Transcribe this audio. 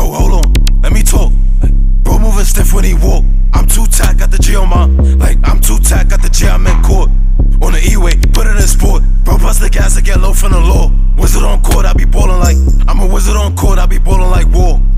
Bro, hold on, let me talk. Bro moving stiff when he walk. I'm too tight, got the G on my. Like, I'm too tight, got the G, I'm in court. On the E-way, put it in sport. Bro, bust the gas, I get low from the law. Wizard on court, I be ballin' like. I'm a wizard on court, I be ballin' like war.